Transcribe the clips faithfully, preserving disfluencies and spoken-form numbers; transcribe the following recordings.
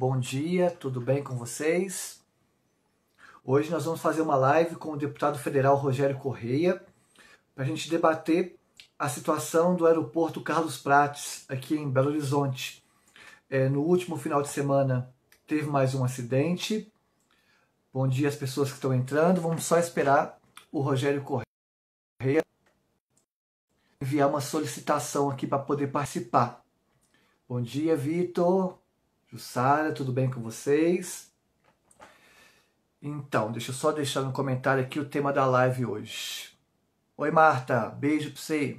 bom dia, tudo bem com vocês? Hoje nós vamos fazer uma live com o deputado federal Rogério Correia para a gente debater a situação do aeroporto Carlos Prates aqui em Belo Horizonte. É, no último final de semana teve mais um acidente. Bom dia às pessoas que estão entrando. Vamos só esperar o Rogério Correia enviar uma solicitação aqui para poder participar. Bom dia, Vitor, Jussara, tudo bem com vocês? Então, deixa eu só deixar no comentário aqui o tema da live hoje. Oi, Marta, beijo para você.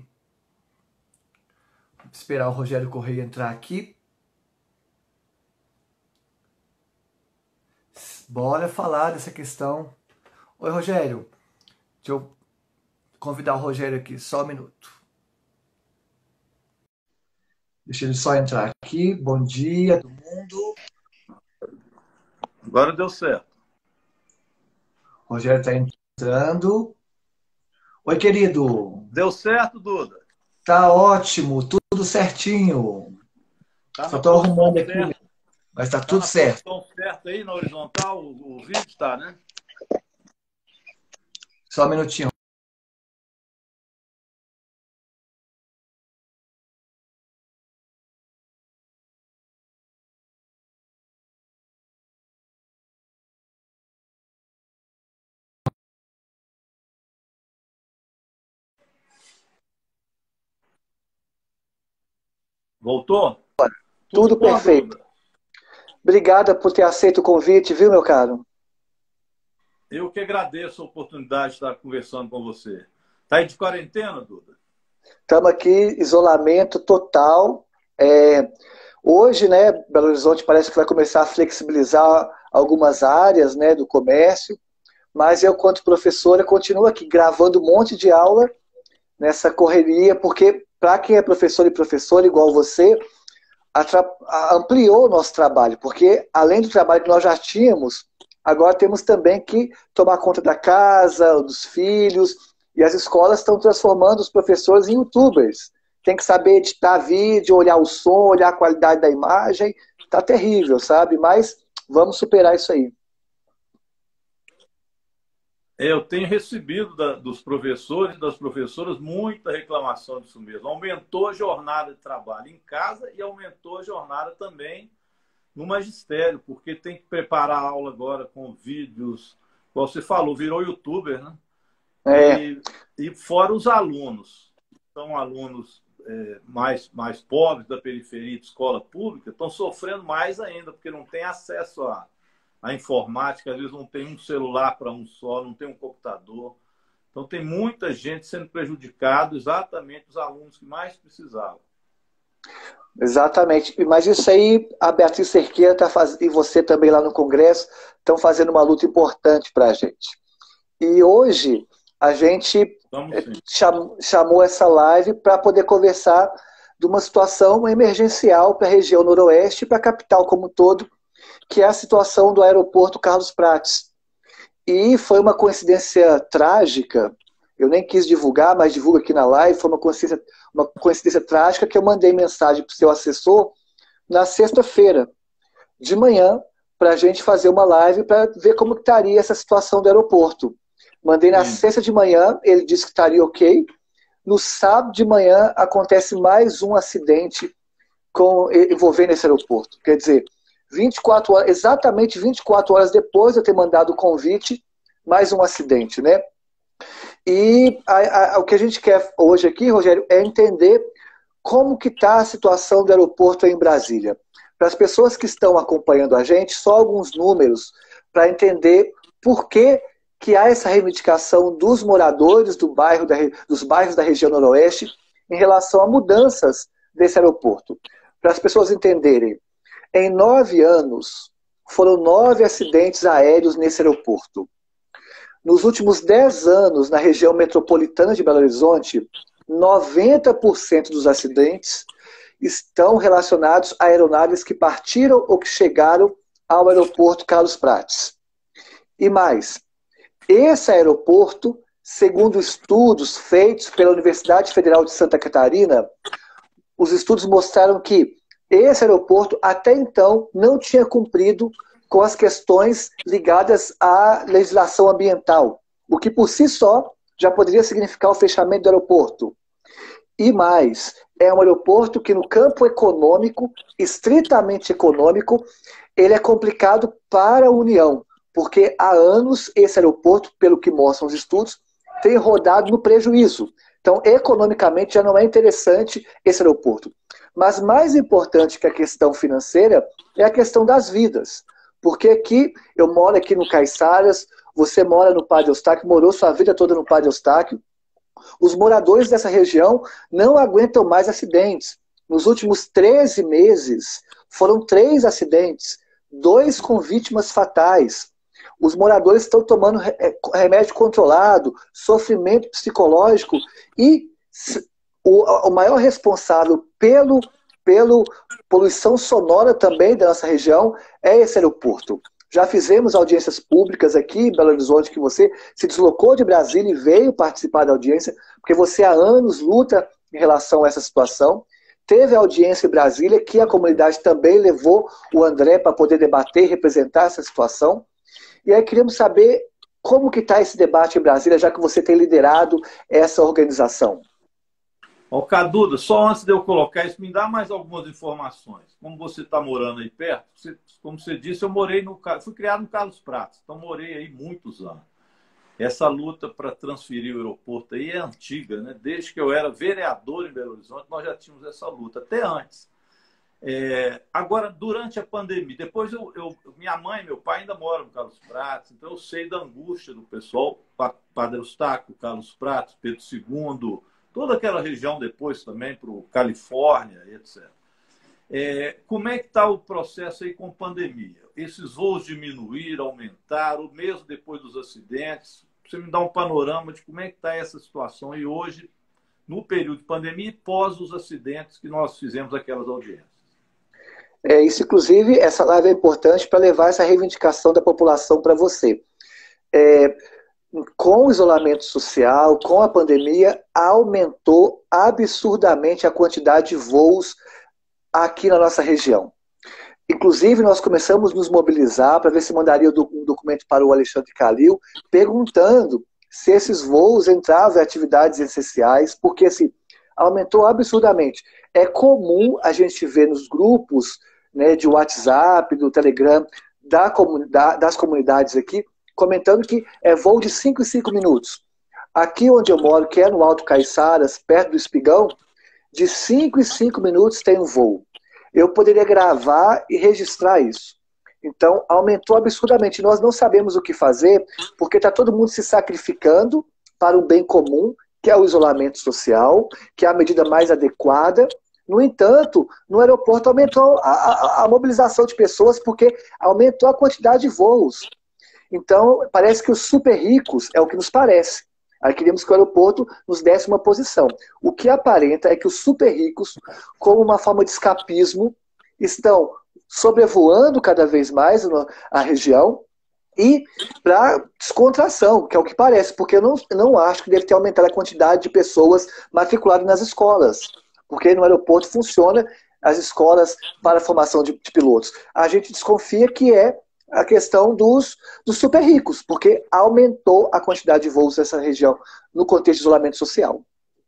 Vou esperar o Rogério Correia entrar aqui. Bora falar dessa questão. Oi, Rogério. Deixa eu convidar o Rogério aqui, só um minuto. Deixa ele só entrar aqui. Bom dia, todo mundo. Agora deu certo. O Rogério está entrando. Oi, querido. Deu certo, Duda? Tá ótimo, tudo certinho. Tá Só estou arrumando aqui, certo. mas tá, Tá tudo na certo. posição certa aí, na horizontal, o, o vídeo está, né? Só um minutinho. Voltou? Tudo, tudo bom, perfeito. Duda? Obrigada por ter aceito o convite, viu, meu caro? Eu que agradeço a oportunidade de estar conversando com você. Tá aí de quarentena, Duda? Estamos aqui, isolamento total. É, hoje, né, Belo Horizonte parece que vai começar a flexibilizar algumas áreas, né, do comércio, mas eu, quanto professora, continuo aqui gravando um monte de aula nessa correria, porque para quem é professor e professora igual você, ampliou o nosso trabalho, porque além do trabalho que nós já tínhamos, agora temos também que tomar conta da casa, dos filhos, e as escolas estão transformando os professores em youtubers. Tem que saber editar vídeo, olhar o som, olhar a qualidade da imagem. Tá terrível, sabe? Mas vamos superar isso aí. Eu tenho recebido da, dos professores e das professoras muita reclamação disso mesmo. Aumentou a jornada de trabalho em casa e aumentou a jornada também no magistério, porque tem que preparar a aula agora com vídeos. Como você falou, virou youtuber, né? É. E, e fora os alunos. São alunos é, mais, mais pobres da periferia de escola pública, estão sofrendo mais ainda, porque não tem acesso a a informática, às vezes não tem um celular para um só, não tem um computador. Então tem muita gente sendo prejudicada, exatamente os alunos que mais precisavam. Exatamente. Mas isso aí, a Beatriz Cerqueira tá faz... e você também lá no Congresso estão fazendo uma luta importante para a gente. E hoje a gente cham... chamou essa live para poder conversar de uma situação emergencial para a região noroeste e para a capital como um todo, que é a situação do aeroporto Carlos Prates. E foi uma coincidência trágica, eu nem quis divulgar, mas divulgo aqui na live, foi uma coincidência, uma coincidência trágica que eu mandei mensagem para o seu assessor na sexta-feira, de manhã, para a gente fazer uma live para ver como estaria essa situação do aeroporto. Mandei na Sim. sexta de manhã, ele disse que estaria ok. No sábado de manhã acontece mais um acidente com, envolvendo esse aeroporto. Quer dizer, vinte e quatro horas, exatamente vinte e quatro horas depois de eu ter mandado o convite, mais um acidente, né? E a, a, o que a gente quer hoje aqui, Rogério, é entender como que está a situação do aeroporto em Brasília. Para as pessoas que estão acompanhando a gente, só alguns números para entender por que, que há essa reivindicação dos moradores do bairro da, dos bairros da região noroeste em relação a mudanças desse aeroporto. Para as pessoas entenderem, em nove anos, foram nove acidentes aéreos nesse aeroporto. Nos últimos dez anos, na região metropolitana de Belo Horizonte, noventa por cento dos acidentes estão relacionados a aeronaves que partiram ou que chegaram ao aeroporto Carlos Prates. E mais, esse aeroporto, segundo estudos feitos pela Universidade Federal de Santa Catarina, os estudos mostraram que esse aeroporto até então não tinha cumprido com as questões ligadas à legislação ambiental, o que por si só já poderia significar o fechamento do aeroporto. E mais, é um aeroporto que no campo econômico, estritamente econômico, ele é complicado para a União, porque há anos esse aeroporto, pelo que mostram os estudos, tem rodado no prejuízo. Então, economicamente, já não é interessante esse aeroporto. Mas mais importante que a questão financeira é a questão das vidas. Porque aqui, eu moro aqui no Caiçaras, você mora no Padre Eustáquio, morou sua vida toda no Padre Eustáquio. Os moradores dessa região não aguentam mais acidentes. Nos últimos treze meses, foram três acidentes, dois com vítimas fatais. Os moradores estão tomando remédio controlado, sofrimento psicológico e o maior responsável pelo, pelo poluição sonora também da nossa região é esse aeroporto. Já fizemos audiências públicas aqui em Belo Horizonte, que você se deslocou de Brasília e veio participar da audiência, porque você há anos luta em relação a essa situação. Teve audiência em Brasília, que a comunidade também levou o André para poder debater e representar essa situação. E aí queríamos saber como que está esse debate em Brasília, já que você tem liderado essa organização. Ó, Caduda, só antes de eu colocar isso, me dá mais algumas informações. Como você está morando aí perto, você, como você disse, eu morei no, fui criado no Carlos Prates, então morei aí muitos anos. Essa luta para transferir o aeroporto aí é antiga, né? Desde que eu era vereador em Belo Horizonte, nós já tínhamos essa luta, até antes. É, agora, durante a pandemia, depois eu, eu, minha mãe e meu pai ainda moram no Carlos Prates, então eu sei da angústia do pessoal, Padre Eustáquio, Carlos Prates, Pedro segundo, toda aquela região depois também para o Califórnia, etcétera. É, como é que está o processo aí com pandemia? Esses voos diminuíram, aumentaram, mesmo depois dos acidentes? Você me dá um panorama de como é que está essa situação aí hoje, no período de pandemia e pós os acidentes que nós fizemos aquelas audiências. É, isso, inclusive, essa live é importante para levar essa reivindicação da população para você. É, com o isolamento social, com a pandemia, aumentou absurdamente a quantidade de voos aqui na nossa região. Inclusive, nós começamos a nos mobilizar para ver se mandaria um documento para o Alexandre Calil, perguntando se esses voos entravam em atividades essenciais, porque assim, aumentou absurdamente. É comum a gente ver nos grupos, né, de WhatsApp, do Telegram, da comunidade, das comunidades aqui, comentando que é voo de cinco em cinco minutos. Aqui onde eu moro, que é no Alto Caiçaras, perto do Espigão, de cinco em cinco minutos tem um voo. Eu poderia gravar e registrar isso. Então, aumentou absurdamente. Nós não sabemos o que fazer, porque está todo mundo se sacrificando para um bem comum, que é o isolamento social, que é a medida mais adequada. No entanto, no aeroporto aumentou a, a, a mobilização de pessoas, porque aumentou a quantidade de voos. Então, parece que os super ricos, é o que nos parece. Aí queríamos que o aeroporto nos desse uma posição. O que aparenta é que os super ricos, como uma forma de escapismo, estão sobrevoando cada vez mais a região e para descontração, que é o que parece, porque eu não, não acho que deve ter aumentado a quantidade de pessoas matriculadas nas escolas, porque no aeroporto funciona as escolas para a formação de, de pilotos. A gente desconfia que é a questão dos, dos super ricos, porque aumentou a quantidade de voos nessa região no contexto de isolamento social.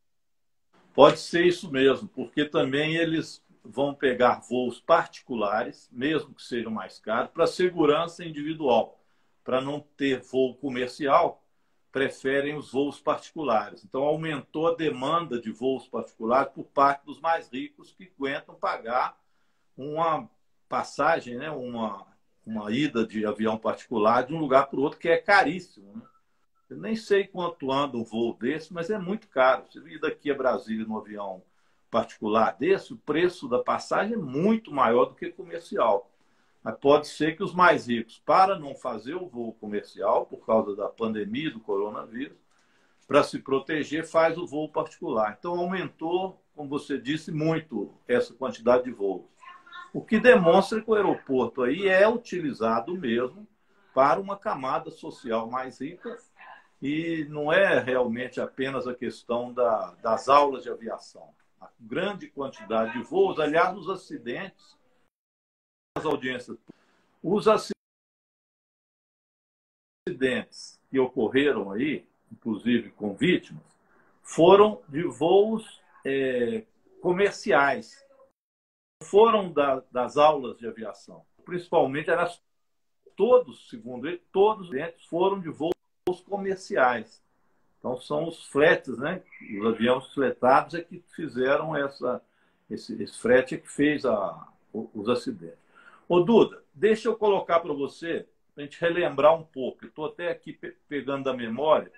Pode ser isso mesmo, porque também eles vão pegar voos particulares, mesmo que sejam mais caros, para segurança individual. Para não ter voo comercial, preferem os voos particulares. Então, aumentou a demanda de voos particulares por parte dos mais ricos que aguentam pagar uma passagem, né, uma... uma ida de avião particular de um lugar para o outro, que é caríssimo. Né? Eu nem sei quanto anda um voo desse, mas é muito caro. Você ir daqui a Brasília num avião particular desse, o preço da passagem é muito maior do que comercial. Mas pode ser que os mais ricos, para não fazer o voo comercial, por causa da pandemia do coronavírus, para se proteger, faz o voo particular. Então, aumentou, como você disse, muito essa quantidade de voos. O que demonstra que o aeroporto aí é utilizado mesmo para uma camada social mais rica e não é realmente apenas a questão da, das aulas de aviação. a grande quantidade de voos. Aliás, os acidentes, as audiências, os acidentes que ocorreram aí, inclusive com vítimas, foram de voos é, comerciais, foram da, das aulas de aviação. Principalmente, eram todos, segundo ele, todos os acidentes foram de voos comerciais. Então, são os fretes, né? Os aviões fretados é que fizeram essa, esse, esse frete é que fez a, os acidentes. Ô, Duda, deixa eu colocar para você, para a gente relembrar um pouco. Estou até aqui pe pegando da memória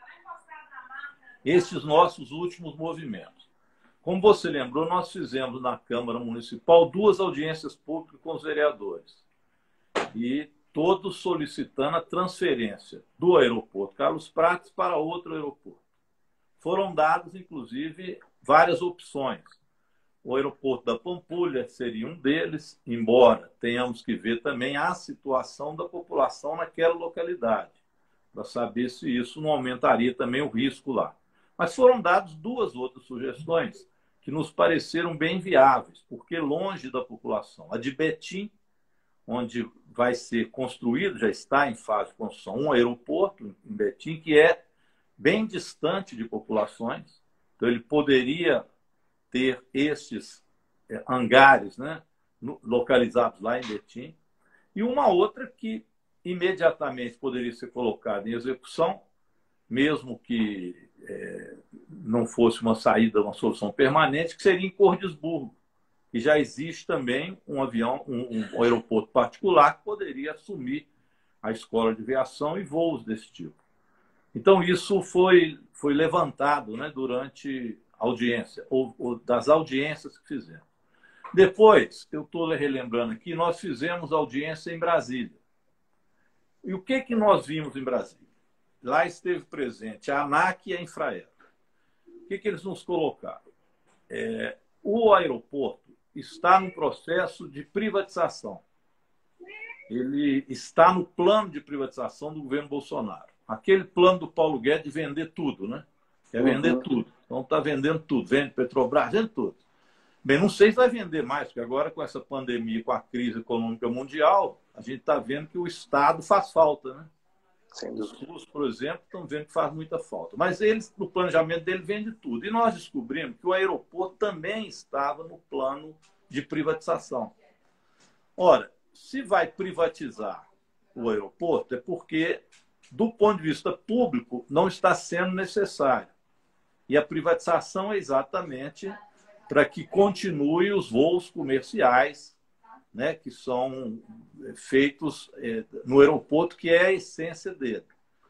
esses nossos últimos movimentos. Como você lembrou, nós fizemos na Câmara Municipal duas audiências públicas com os vereadores. E todos solicitando a transferência do aeroporto Carlos Prates para outro aeroporto. Foram dadas, inclusive, várias opções. O aeroporto da Pampulha seria um deles, embora tenhamos que ver também a situação da população naquela localidade, para saber se isso não aumentaria também o risco lá. Mas foram dadas duas outras sugestões que nos pareceram bem viáveis, porque longe da população. A de Betim, onde vai ser construído, já está em fase de construção, um aeroporto em Betim, que é bem distante de populações. Então, ele poderia ter esses é, hangares, né, localizados lá em Betim. E uma outra que imediatamente poderia ser colocada em execução, mesmo que é, não fosse uma saída, uma solução permanente, que seria em Cordisburgo. E já existe também um avião, um, um aeroporto particular que poderia assumir a escola de aviação e voos desse tipo. Então, isso foi, foi levantado, né, durante a audiência, ou, ou das audiências que fizemos. Depois, eu estou relembrando aqui, nós fizemos audiência em Brasília. E o que, que nós vimos em Brasília? Lá esteve presente a ANAC e a Infraero. O que, que eles nos colocaram? É, o aeroporto está no processo de privatização. Ele está no plano de privatização do governo Bolsonaro. Aquele plano do Paulo Guedes de vender tudo, né? Quer vender uhum. tudo. Então está vendendo tudo. Vende Petrobras, vende tudo. Bem, não sei se vai vender mais, porque agora com essa pandemia, com a crise econômica mundial, a gente está vendo que o Estado faz falta, né? Os SUS, por exemplo, estão vendo que faz muita falta. Mas eles, no planejamento dele, vende tudo. E nós descobrimos que o aeroporto também estava no plano de privatização. Ora, se vai privatizar o aeroporto, é porque, do ponto de vista público, não está sendo necessário. E a privatização é exatamente para que continue os voos comerciais, né, que são feitos é, no aeroporto, que é a essência dele.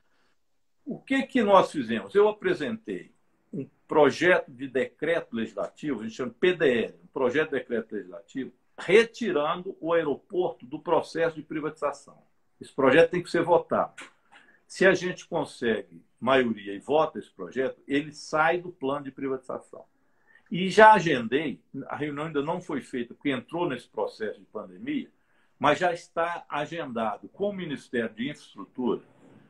O que, que nós fizemos? Eu apresentei um projeto de decreto legislativo, a gente chama P D L, um projeto de decreto legislativo, retirando o aeroporto do processo de privatização. Esse projeto tem que ser votado. Se a gente consegue maioria e vota esse projeto, ele sai do plano de privatização. E já agendei, a reunião ainda não foi feita, porque entrou nesse processo de pandemia, mas já está agendado com o Ministério de Infraestrutura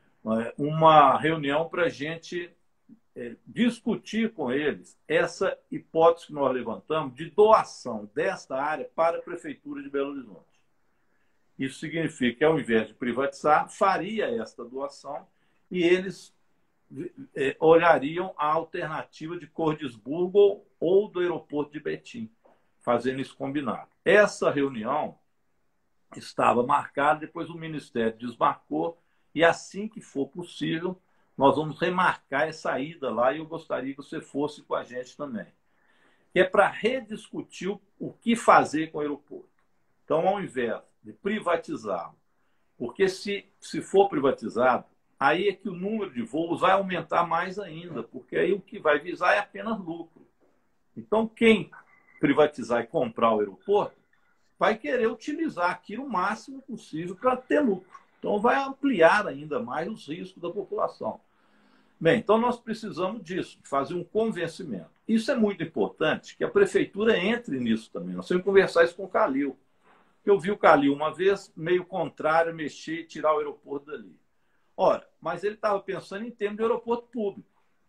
uma reunião para a gente é, discutir com eles essa hipótese que nós levantamos de doação desta área para a Prefeitura de Belo Horizonte. Isso significa que, ao invés de privatizar, faria esta doação e eles é, olhariam a alternativa de Cordisburgo ou do aeroporto de Betim, fazendo isso combinado. Essa reunião estava marcada, depois o Ministério desmarcou, e assim que for possível, nós vamos remarcar essa ida lá, e eu gostaria que você fosse com a gente também. Que é para rediscutir o que fazer com o aeroporto. Então, ao invés de privatizar, porque se, se for privatizado, aí é que o número de voos vai aumentar mais ainda, porque aí o que vai visar é apenas lucro. Então, quem privatizar e comprar o aeroporto vai querer utilizar aquilo o máximo possível para ter lucro. Então, vai ampliar ainda mais os riscos da população. Bem, então nós precisamos disso, de fazer um convencimento. Isso é muito importante, que a prefeitura entre nisso também. Nós temos que conversar isso com o Calil. Eu vi o Calil uma vez, meio contrário, mexer e tirar o aeroporto dali. Ora, mas ele estava pensando em termos de aeroporto público.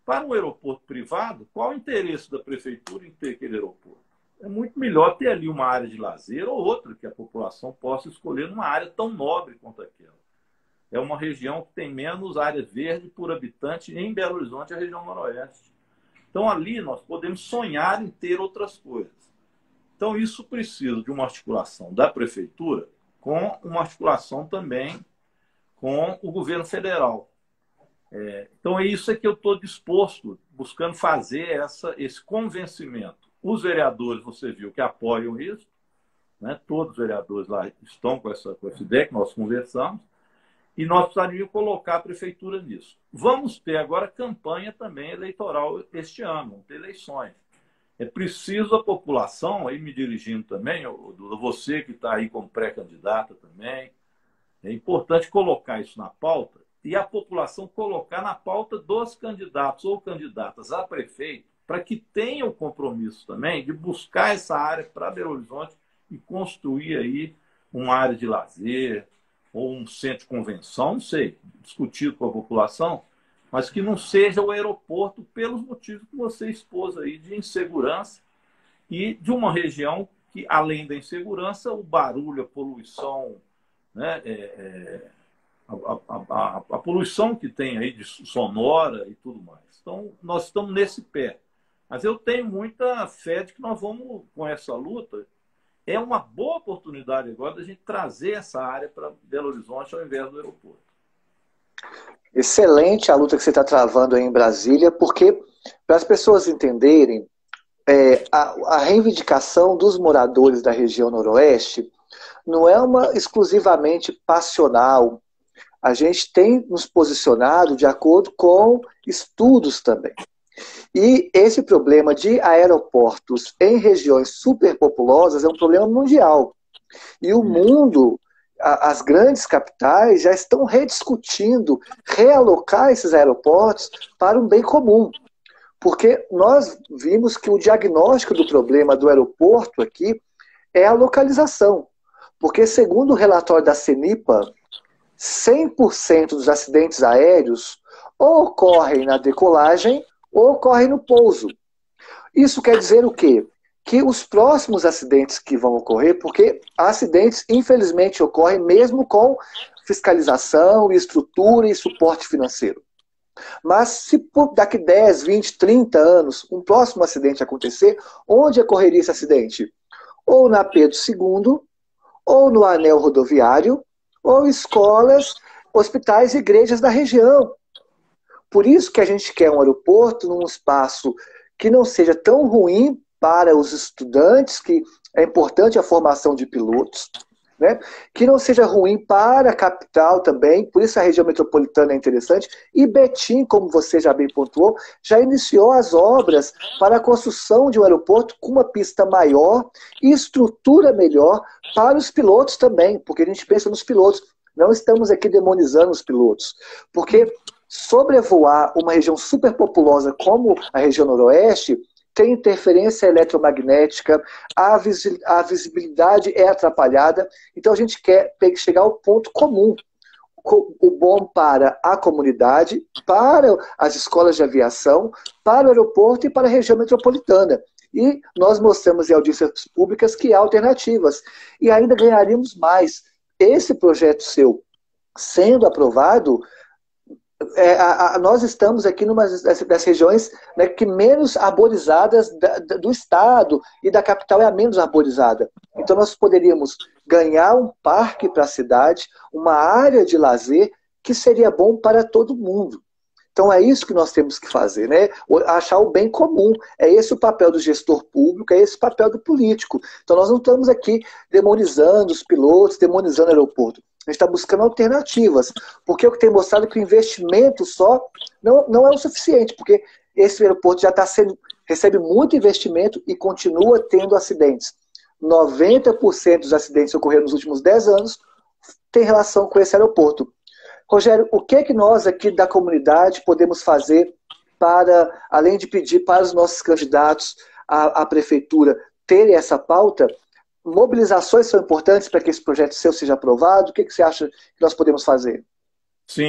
Para um aeroporto privado, qual o interesse da prefeitura em ter aquele aeroporto? É muito melhor ter ali uma área de lazer ou outra que a população possa escolher numa área tão nobre quanto aquela. É uma região que tem menos área verde por habitante em Belo Horizonte, a região noroeste. Então, ali nós podemos sonhar em ter outras coisas. Então, isso precisa de uma articulação da prefeitura com uma articulação também com o governo federal. É, então, é isso que eu estou disposto, buscando fazer essa, esse convencimento. Os vereadores, você viu, que apoiam isso, né? Todos os vereadores lá estão com essa, com essa ideia que nós conversamos, e nós precisaríamos colocar a prefeitura nisso. Vamos ter agora campanha também eleitoral este ano, vamos ter eleições. É preciso a população, aí me dirigindo também, você que está aí como pré-candidata também, é importante colocar isso na pauta e a população colocar na pauta dos candidatos ou candidatas a prefeito, para que tenha o compromisso também de buscar essa área para Belo Horizonte e construir aí uma área de lazer ou um centro de convenção, não sei, discutido com a população, mas que não seja o aeroporto pelos motivos que você expôs aí de insegurança e de uma região que, além da insegurança, o barulho, a poluição, né, é, é, a, a, a, a poluição que tem aí de sonora e tudo mais. Então, nós estamos nesse pé. Mas eu tenho muita fé de que nós vamos, com essa luta, é uma boa oportunidade agora da gente trazer essa área para Belo Horizonte ao invés do aeroporto. Excelente a luta que você está travando aí em Brasília, porque, para as pessoas entenderem, é, a, a reivindicação dos moradores da região noroeste não é uma exclusivamente passional. A gente tem nos posicionado de acordo com estudos também. E esse problema de aeroportos em regiões superpopulosas é um problema mundial. E o mundo, as grandes capitais, já estão rediscutindo realocar esses aeroportos para um bem comum. Porque nós vimos que o diagnóstico do problema do aeroporto aqui é a localização. Porque, segundo o relatório da CENIPA, cem por cento dos acidentes aéreos ou ocorrem na decolagem ou ocorrem no pouso. Isso quer dizer o quê? Que os próximos acidentes que vão ocorrer, porque acidentes, infelizmente, ocorrem mesmo com fiscalização, estrutura e suporte financeiro. Mas se por daqui dez, vinte, trinta anos um próximo acidente acontecer, onde ocorreria esse acidente? Ou na Pedro segundo, ou no anel rodoviário, ou escolas, hospitais e igrejas da região. Por isso que a gente quer um aeroporto num espaço que não seja tão ruim para os estudantes, que é importante a formação de pilotos, né? Que não seja ruim para a capital também, por isso a região metropolitana é interessante. E Betim, como você já bem pontuou, já iniciou as obras para a construção de um aeroporto com uma pista maior e estrutura melhor para os pilotos também, porque a gente pensa nos pilotos. Não estamos aqui demonizando os pilotos, porque sobrevoar uma região superpopulosa como a região noroeste tem interferência eletromagnética, a, visi a visibilidade é atrapalhada, então a gente quer chegar ao ponto comum, o bom para a comunidade, para as escolas de aviação, para o aeroporto e para a região metropolitana. E nós mostramos em audiências públicas que há alternativas, e ainda ganharíamos mais. Esse projeto seu sendo aprovado, É, a, a, nós estamos aqui numa das, das regiões, né, que menos arborizadas da, da, do estado, e da capital é a menos arborizada. Então nós poderíamos ganhar um parque para a cidade, uma área de lazer que seria bom para todo mundo. Então é isso que nós temos que fazer, né? Achar o bem comum. É esse o papel do gestor público, é esse o papel do político. Então nós não estamos aqui demonizando os pilotos, demonizando o aeroporto. A gente está buscando alternativas, porque o que tem mostrado é que o investimento só não, não é o suficiente, porque esse aeroporto já está sendo, recebe muito investimento e continua tendo acidentes. noventa por cento dos acidentes que ocorreram nos últimos dez anos tem relação com esse aeroporto. Rogério, o que, é que nós aqui da comunidade podemos fazer para, além de pedir para os nossos candidatos à, à prefeitura terem essa pauta? Mobilizações são importantes para que esse projeto seu seja aprovado? O que, que você acha que nós podemos fazer? Sim,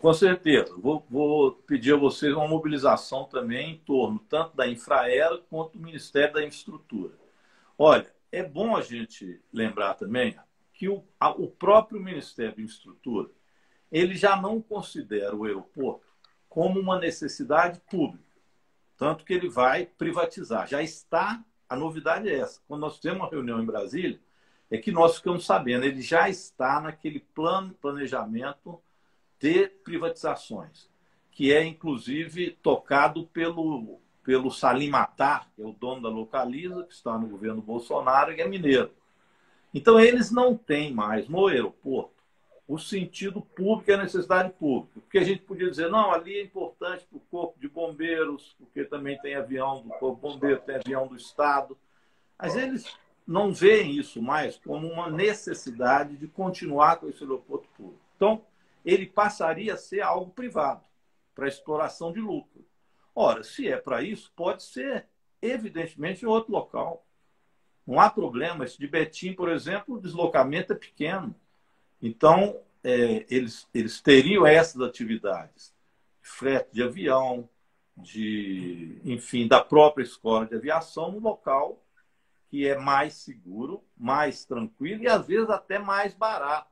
Com certeza. Vou, vou pedir a vocês uma mobilização também em torno tanto da Infraero quanto do Ministério da Infraestrutura. Olha, é bom a gente lembrar também que o, a, o próprio Ministério da Infraestrutura ele já não considera o aeroporto como uma necessidade pública, tanto que ele vai privatizar. Já está, a novidade é essa. Quando nós temos uma reunião em Brasília, é que nós ficamos sabendo, ele já está naquele plano, planejamento de privatizações, que é, inclusive, tocado pelo, pelo Salim Matar, que é o dono da Localiza, que está no governo Bolsonaro, e é mineiro. Então, eles não têm mais no aeroporto o sentido público e a necessidade pública. Porque a gente podia dizer, não, ali é importante para o Corpo de Bombeiros, porque também tem avião do Corpo de Bombeiros, tem avião do Estado. Mas eles não veem isso mais como uma necessidade de continuar com esse aeroporto público. Então, ele passaria a ser algo privado, para exploração de lucro. Ora, se é para isso, pode ser, evidentemente, em outro local. Não há problema. Esse de Betim, por exemplo, o deslocamento é pequeno. Então, é, eles, eles teriam essas atividades. Frete de avião, de, enfim, da própria escola de aviação, no local que é mais seguro, mais tranquilo e, às vezes, até mais barato.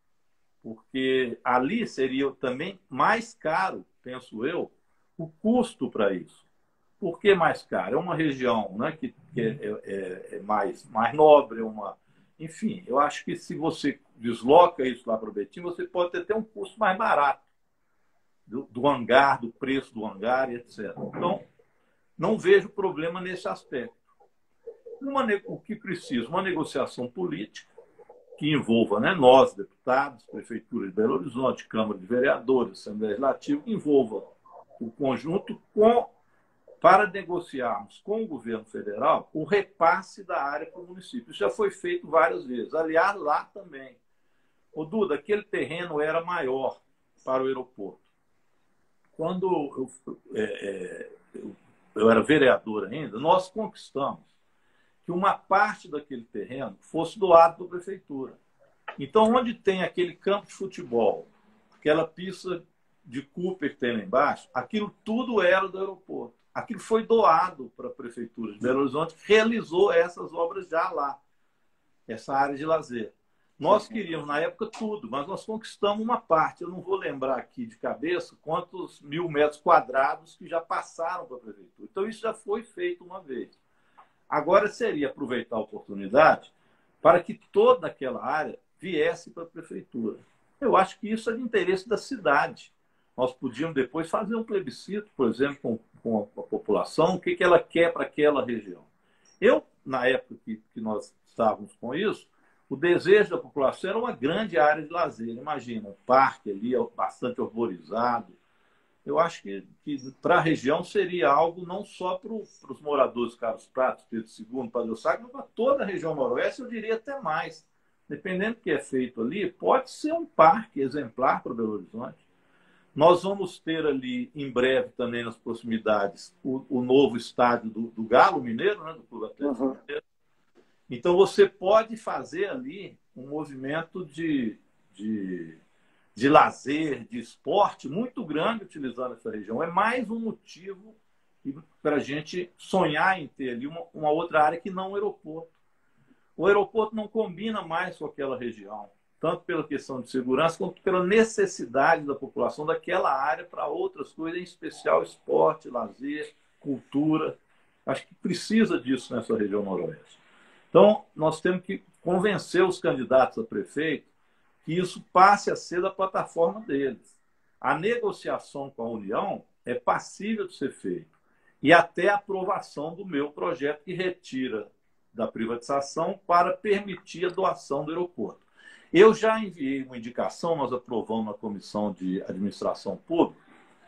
Porque ali seria também mais caro, penso eu, o custo para isso. Por que mais caro? É uma região, né, que, que é, é, é mais, mais nobre, uma... enfim, eu acho que se você desloca isso lá para o Betim, você pode ter até um custo mais barato do, do hangar, do preço do hangar, etcétera. Então, não vejo problema nesse aspecto. Uma, o que precisa? Uma negociação política que envolva, né, nós, deputados, Prefeitura de Belo Horizonte, Câmara de Vereadores, Assembleia Legislativa, que envolva o conjunto com, para negociarmos com o governo federal o repasse da área para o município. Isso já foi feito várias vezes. Aliás, lá também. Ô, Duda, aquele terreno era maior para o aeroporto. Quando eu, é, é, eu, eu era vereador ainda, nós conquistamos que uma parte daquele terreno fosse doado para a prefeitura. Então, onde tem aquele campo de futebol, aquela pista de Cooper que tem lá embaixo, aquilo tudo era do aeroporto. Aquilo foi doado para a prefeitura de Belo Horizonte, que realizou essas obras já lá, essa área de lazer. Nós queríamos, na época, tudo, mas nós conquistamos uma parte. Eu não vou lembrar aqui de cabeça quantos mil metros quadrados que já passaram para a prefeitura. Então, isso já foi feito uma vez. Agora seria aproveitar a oportunidade para que toda aquela área viesse para a prefeitura. Eu acho que isso é de interesse da cidade. Nós podíamos depois fazer um plebiscito, por exemplo, com, com a população, o que, que ela quer para aquela região. Eu, na época que, que nós estávamos com isso, o desejo da população era uma grande área de lazer. Imagina, um parque ali bastante arborizado. Eu acho que, que para a região seria algo não só para os moradores de Carlos Prates, Pedro segundo, Padre Eustáquio, mas para toda a região noroeste, eu diria até mais. Dependendo do que é feito ali, pode ser um parque exemplar para Belo Horizonte. Nós vamos ter ali, em breve, também nas proximidades, o, o novo estádio do, do Galo Mineiro, né, do Clube Atlético uhum. Mineiro. Então, você pode fazer ali um movimento de... de de lazer, de esporte, muito grande utilizando essa região. É mais um motivo para a gente sonhar em ter ali uma, uma outra área que não o aeroporto. O aeroporto não combina mais com aquela região, tanto pela questão de segurança, quanto pela necessidade da população daquela área para outras coisas, em especial esporte, lazer, cultura. Acho que precisa disso nessa região noroeste. Então, nós temos que convencer os candidatos a prefeito que isso passe a ser da plataforma deles. A negociação com a União é passível de ser feita. E até a aprovação do meu projeto que retira da privatização para permitir a doação do aeroporto. Eu já enviei uma indicação, nós aprovamos na Comissão de Administração Pública,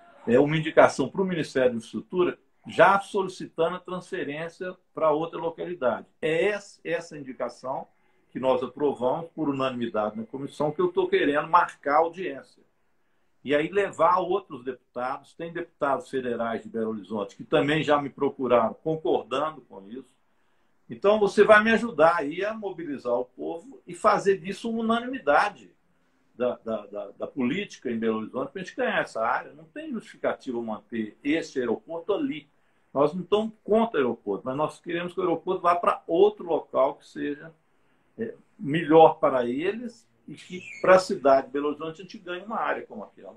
é uma indicação para o Ministério da Infraestrutura, já solicitando a transferência para outra localidade. É essa indicação que nós aprovamos por unanimidade na comissão, que eu estou querendo marcar a audiência. E aí levar outros deputados, tem deputados federais de Belo Horizonte que também já me procuraram concordando com isso. Então você vai me ajudar aí a mobilizar o povo e fazer disso uma unanimidade da, da, da, da política em Belo Horizonte para a gente ganhar essa área. Não tem justificativa manter esse aeroporto ali. Nós não estamos contra o aeroporto, mas nós queremos que o aeroporto vá para outro local que seja é, melhor para eles e que para a cidade de Belo Horizonte a gente ganhe uma área como aquela.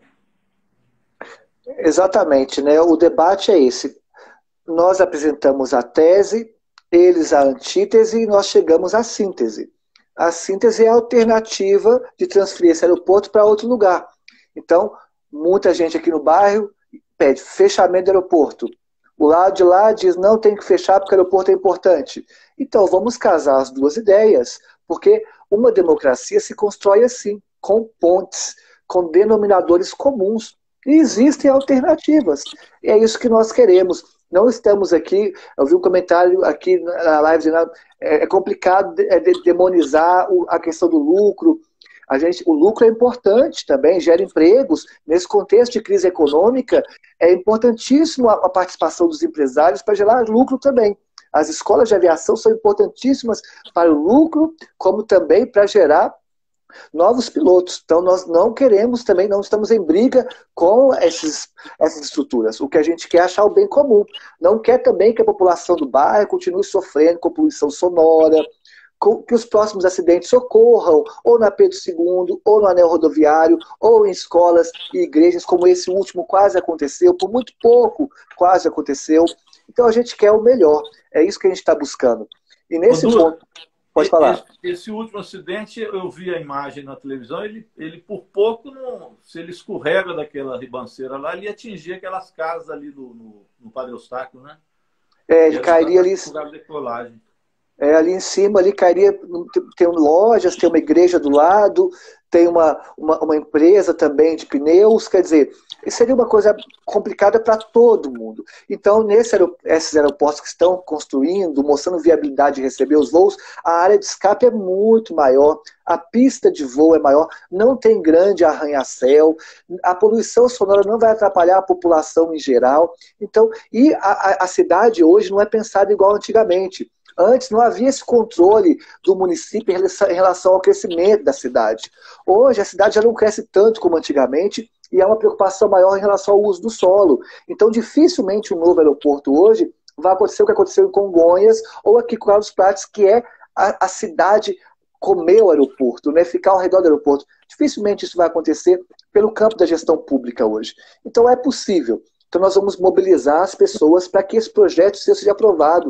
Exatamente, né? O debate é esse. Nós apresentamos a tese, eles a antítese e nós chegamos à síntese. A síntese é a alternativa de transferir esse aeroporto para outro lugar. Então, muita gente aqui no bairro pede fechamento do aeroporto. O lado de lá diz não, tem que fechar porque o aeroporto é importante. Então, vamos casar as duas ideias, porque uma democracia se constrói assim, com pontes, com denominadores comuns. E existem alternativas. E é isso que nós queremos. Não estamos aqui, eu vi um comentário aqui na live dizendo é complicado demonizar a questão do lucro. A gente, o lucro é importante também, gera empregos. Nesse contexto de crise econômica, é importantíssimo a participação dos empresários para gerar lucro também. As escolas de aviação são importantíssimas para o lucro, como também para gerar novos pilotos. Então, nós não queremos também, não estamos em briga com esses, essas estruturas. O que a gente quer é achar o bem comum. Não quer também que a população do bairro continue sofrendo com poluição sonora, com, que os próximos acidentes ocorram ou na Pedro segundo, ou no anel rodoviário, ou em escolas e igrejas, como esse último quase aconteceu, por muito pouco quase aconteceu. Então, a gente quer o melhor. É isso que a gente está buscando. E nesse Ô, ponto... Pode falar. Esse, esse último acidente, eu vi a imagem na televisão, ele, ele por pouco, não, se ele escorrega daquela ribanceira lá, ele ia atingir aquelas casas ali do, no, no Padre Eustáquio, né? É, ele cairia ali... Decolagem. É, ali em cima, ali cairia, tem lojas, tem uma igreja do lado, tem uma, uma, uma empresa também de pneus, quer dizer, seria uma coisa complicada para todo mundo. Então, nesse, esses aeroportos que estão construindo, mostrando viabilidade de receber os voos, a área de escape é muito maior, a pista de voo é maior, não tem grande arranha-céu, a poluição sonora não vai atrapalhar a população em geral. Então, e a, a cidade hoje não é pensada igual antigamente. Antes não havia esse controle do município em relação ao crescimento da cidade. Hoje a cidade já não cresce tanto como antigamente e há uma preocupação maior em relação ao uso do solo. Então dificilmente um novo aeroporto hoje vai acontecer o que aconteceu em Congonhas ou aqui com Carlos Prates, que é a, a cidade comer o aeroporto, né? Ficar ao redor do aeroporto. Dificilmente isso vai acontecer pelo campo da gestão pública hoje. Então é possível. Então nós vamos mobilizar as pessoas para que esse projeto seja aprovado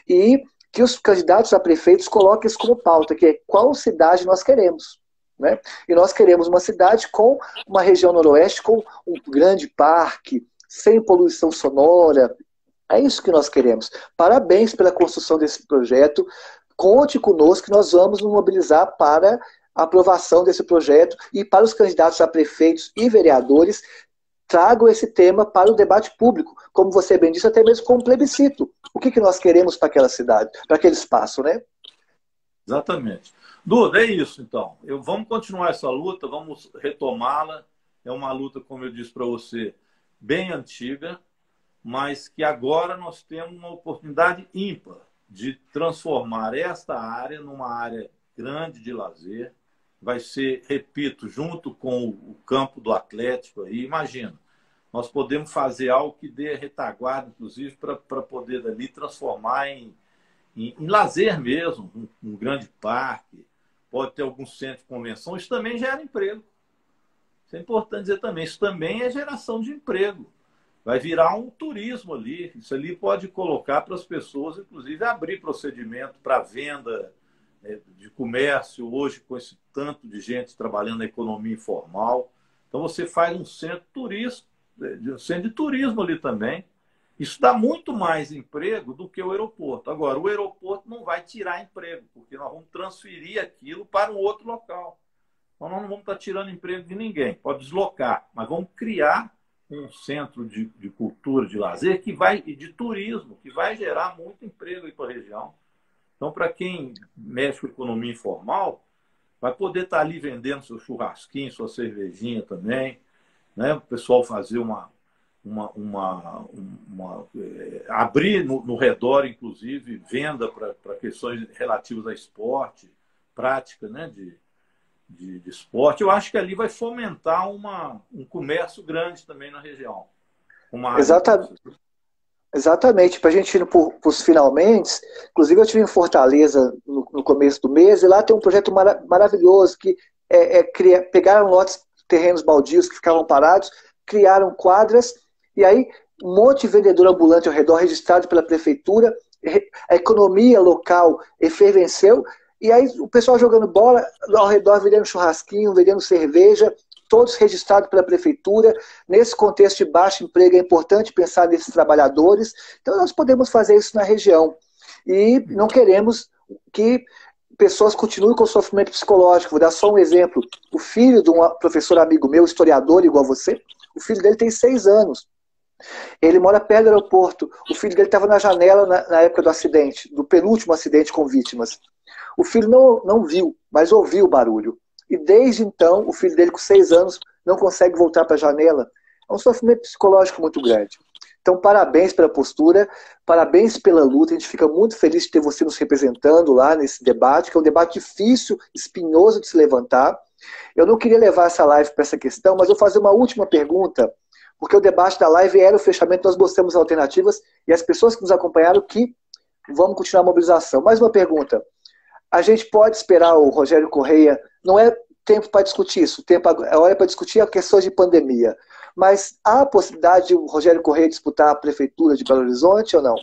e que os candidatos a prefeitos coloquem isso como pauta, que é qual cidade nós queremos. Né? E nós queremos uma cidade com uma região noroeste, com um grande parque, sem poluição sonora. É isso que nós queremos. Parabéns pela construção desse projeto. Conte conosco que nós vamos nos mobilizar para a aprovação desse projeto e para os candidatos a prefeitos e vereadores tragam esse tema para o debate público, como você bem disse, até mesmo com um plebiscito. O que, que nós queremos para aquela cidade, para aquele espaço, né? Exatamente. Duda, é isso, então. Eu, vamos continuar essa luta, vamos retomá-la. É uma luta, como eu disse para você, bem antiga, mas que agora nós temos uma oportunidade ímpar de transformar esta área numa área grande de lazer. Vai ser, repito, junto com o campo do Atlético aí, imagina, nós podemos fazer algo que dê retaguarda, inclusive, para poder dali transformar em, em, em lazer mesmo, um, um grande parque, pode ter algum centro de convenção, isso também gera emprego. Isso é importante dizer também, isso também é geração de emprego. Vai virar um turismo ali, isso ali pode colocar para as pessoas, inclusive, abrir procedimento para venda de comércio, hoje com esse tanto de gente trabalhando na economia informal. Então você faz um centro turístico, um centro de turismo ali também. Isso dá muito mais emprego do que o aeroporto. Agora, o aeroporto não vai tirar emprego, porque nós vamos transferir aquilo para um outro local. Então nós não vamos estar tirando emprego de ninguém, pode deslocar, mas vamos criar um centro de, de cultura, de lazer, que vai, e de turismo, que vai gerar muito emprego aí para a região. Então, para quem mexe com economia informal, vai poder estar ali vendendo seu churrasquinho, sua cervejinha também, né? O pessoal fazer uma... uma, uma, uma é, abrir no, no redor, inclusive, venda para questões relativas a esporte, prática, né? de, de, de esporte. Eu acho que ali vai fomentar uma, um comércio grande também na região. Uma Exatamente. Exatamente, para a gente ir para os finalmente, inclusive eu estive em Fortaleza no, no começo do mês, e lá tem um projeto mara maravilhoso, que é, é criar, pegaram lotes, terrenos baldios que ficavam parados, criaram quadras, e aí um monte de vendedor ambulante ao redor, registrado pela prefeitura, a economia local efervesceu, e aí o pessoal jogando bola ao redor, vendendo churrasquinho, vendendo cerveja, todos registrados pela prefeitura. Nesse contexto de baixo emprego, é importante pensar nesses trabalhadores. Então, nós podemos fazer isso na região. E não queremos que pessoas continuem com sofrimento psicológico. Vou dar só um exemplo. O filho de um professor amigo meu, historiador igual você, o filho dele tem seis anos. Ele mora perto do aeroporto. O filho dele estava na janela na, na época do acidente, do penúltimo acidente com vítimas. O filho não, não viu, mas ouviu o barulho. E desde então, o filho dele com seis anos não consegue voltar para a janela. É um sofrimento psicológico muito grande. Então, parabéns pela postura, parabéns pela luta. A gente fica muito feliz de ter você nos representando lá nesse debate, que é um debate difícil, espinhoso de se levantar. Eu não queria levar essa live para essa questão, mas eu vou fazer uma última pergunta, porque o debate da live era o fechamento, nós mostramos alternativas, e as pessoas que nos acompanharam que vamos continuar a mobilização. Mais uma pergunta. A gente pode esperar o Rogério Correia, não é tempo para discutir isso, tempo é hora para discutir a questão de pandemia, mas há a possibilidade de o Rogério Correia disputar a prefeitura de Belo Horizonte ou não?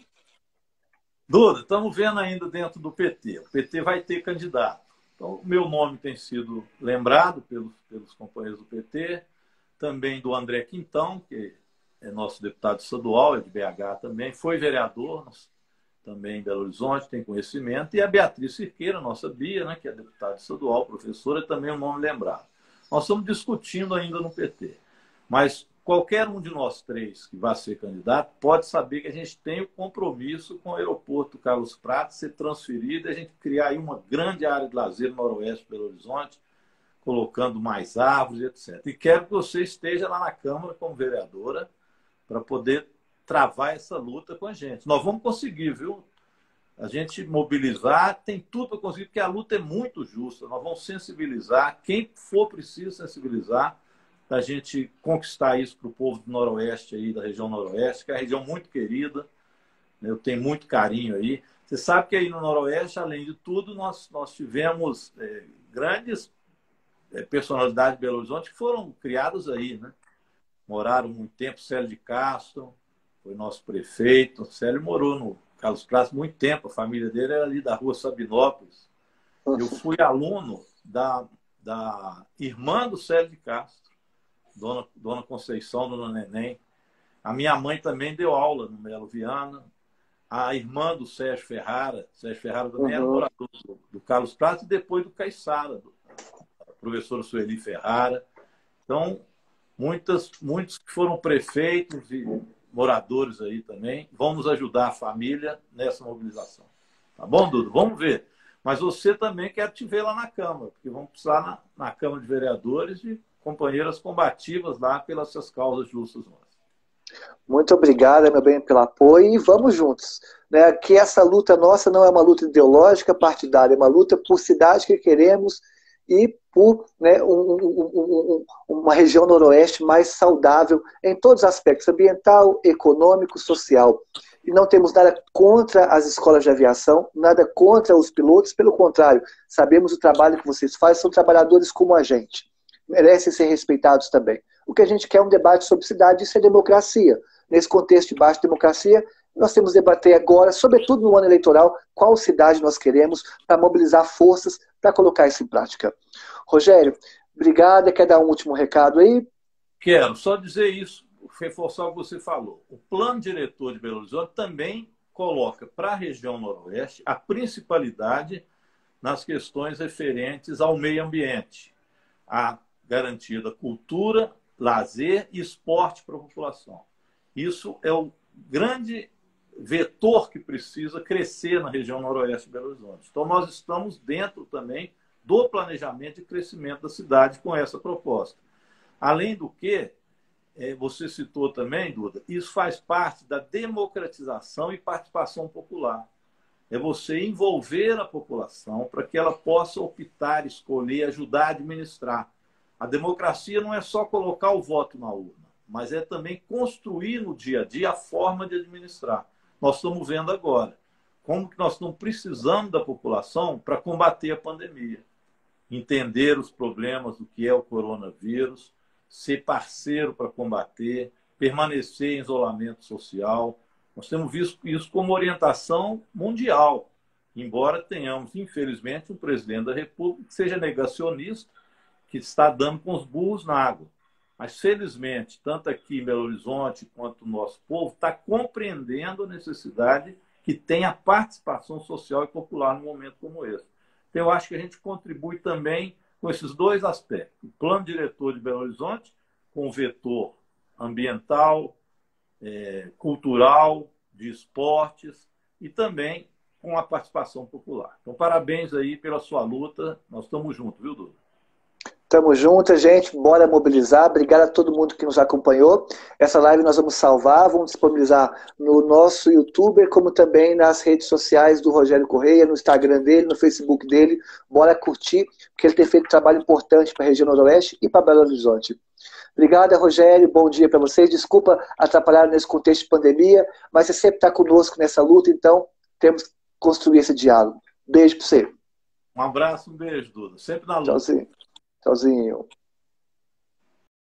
Duda, estamos vendo ainda dentro do P T. O P T vai ter candidato. Então, o meu nome tem sido lembrado pelos, pelos companheiros do P T, também do André Quintão, que é nosso deputado estadual, é de B H também, foi vereador, também em Belo Horizonte, tem conhecimento, e a Beatriz Cirqueira, nossa Bia, né, que é deputada estadual, professora, também é um nome lembrado. Nós estamos discutindo ainda no P T, mas qualquer um de nós três que vá ser candidato pode saber que a gente tem o compromisso com o aeroporto Carlos Prates ser transferido, e a gente criar aí uma grande área de lazer no noroeste de Belo Horizonte, colocando mais árvores, etcétera. E quero que você esteja lá na Câmara como vereadora para poder travar essa luta com a gente. Nós vamos conseguir, viu? A gente mobilizar, tem tudo para conseguir, porque a luta é muito justa. Nós vamos sensibilizar, quem for preciso sensibilizar, para a gente conquistar isso para o povo do Noroeste, aí, da região Noroeste, que é uma região muito querida, né? Eu tenho muito carinho aí. Você sabe que aí no Noroeste, além de tudo, nós, nós tivemos é, grandes é, personalidades de Belo Horizonte que foram criadas aí, né? Moraram muito tempo, Célio de Castro, foi nosso prefeito. O Célio morou no Carlos Prates muito tempo, a família dele era ali da rua Sabinópolis. Eu fui aluno da, da irmã do Célio de Castro, dona, dona Conceição, dona Neném. A minha mãe também deu aula no Melo Viana. A irmã do Sérgio Ferrara, Sérgio Ferrara também uhum. era morador do, do Carlos Prates e depois do Caiçara, do a professora Sueli Ferrara. Então, muitas, muitos que foram prefeitos e moradores aí também, vão nos ajudar a família nessa mobilização. Tá bom, Dudu? Vamos ver. Mas você também quer te ver lá na Câmara, porque vamos precisar na, na Câmara de Vereadores de companheiras combativas lá pelas suas causas justas nossas. Muito obrigado, meu bem, pelo apoio e vamos juntos. Né? Que essa luta nossa não é uma luta ideológica, partidária, é uma luta por cidade que queremos e por né, um, um, um, uma região noroeste mais saudável em todos os aspectos, ambiental, econômico, social. E não temos nada contra as escolas de aviação, nada contra os pilotos, pelo contrário, sabemos o trabalho que vocês fazem, são trabalhadores como a gente, merecem ser respeitados também. O que a gente quer é um debate sobre cidade, isso é democracia. Nesse contexto de baixa democracia, nós temos que debater agora, sobretudo no ano eleitoral, qual cidade nós queremos para mobilizar forças para colocar isso em prática. Rogério, obrigado. Quer dar um último recado aí? Quero só dizer isso, reforçar o que você falou. O plano diretor de Belo Horizonte também coloca para a região noroeste a principalidade nas questões referentes ao meio ambiente, a garantia da cultura, lazer e esporte para a população. Isso é o grande vetor que precisa crescer na região noroeste de Belo Horizonte. Então, nós estamos dentro também do planejamento de crescimento da cidade com essa proposta. Além do que, você citou também, Duda, isso faz parte da democratização e participação popular. é você envolver a população para que ela possa optar, escolher, ajudar a administrar. A democracia não é só colocar o voto na urna, mas é também construir no dia a dia a forma de administrar. Nós estamos vendo agora como que nós estamos precisando da população para combater a pandemia. Entender os problemas do que é o coronavírus, ser parceiro para combater, permanecer em isolamento social. Nós temos visto isso como orientação mundial, embora tenhamos, infelizmente, um presidente da República que seja negacionista, que está dando com os burros na água. Mas, felizmente, tanto aqui em Belo Horizonte quanto o nosso povo está compreendendo a necessidade que tem a participação social e popular num momento como esse. Então, eu acho que a gente contribui também com esses dois aspectos. O plano diretor de Belo Horizonte, com o vetor ambiental, é, cultural, de esportes e também com a participação popular. Então, parabéns aí pela sua luta. Nós estamos juntos, viu, Duda? Tamo junto, gente. Bora mobilizar. Obrigado a todo mundo que nos acompanhou. Essa live nós vamos salvar, vamos disponibilizar no nosso YouTube, como também nas redes sociais do Rogério Correia, no Instagram dele, no Facebook dele. Bora curtir, porque ele tem feito um trabalho importante para a região Noroeste e para Belo Horizonte. Obrigado, Rogério. Bom dia para vocês. Desculpa atrapalhar nesse contexto de pandemia, mas você sempre está conosco nessa luta, então temos que construir esse diálogo. Beijo para você. Um abraço, um beijo, Duda. Sempre na luta. Tchauzinho. Tchauzinho.